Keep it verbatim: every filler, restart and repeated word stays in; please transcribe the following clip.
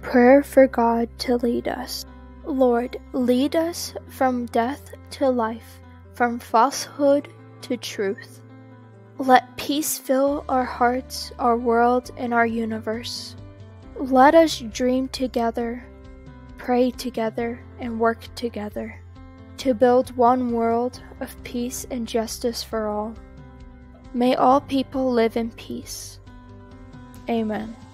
Prayer for God to lead us. Lord, lead us from death to life, from falsehood to truth. Let peace fill our hearts, our world, and our universe. Let us dream together, pray together, and work together to build one world of peace and justice for all. May all people live in peace. Amen.